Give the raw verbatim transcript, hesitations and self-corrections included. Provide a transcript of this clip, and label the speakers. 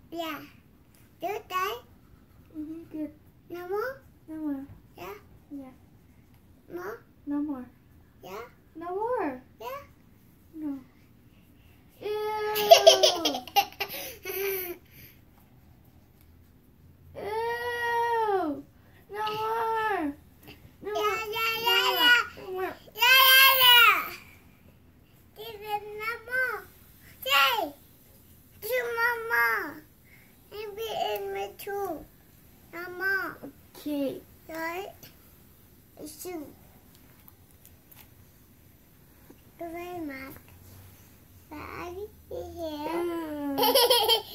Speaker 1: Yeah. Good day.
Speaker 2: Mm-hmm, good.
Speaker 1: No more?
Speaker 2: No more.
Speaker 1: Yeah.
Speaker 2: Yeah.
Speaker 1: More?
Speaker 2: No more.
Speaker 1: Yeah.
Speaker 2: No more.
Speaker 1: Yeah.
Speaker 2: No. Ew. Ew. No more. No more.
Speaker 1: Yeah, yeah,
Speaker 2: No
Speaker 1: yeah,
Speaker 2: more.
Speaker 1: yeah.
Speaker 2: No more.
Speaker 1: Yeah, yeah, yeah. This is no more. Say. Two more more. Maybe in me too. No more.
Speaker 2: Okay.
Speaker 1: Right? Shoot. Thank you very much. Bye. Here.
Speaker 2: Ew.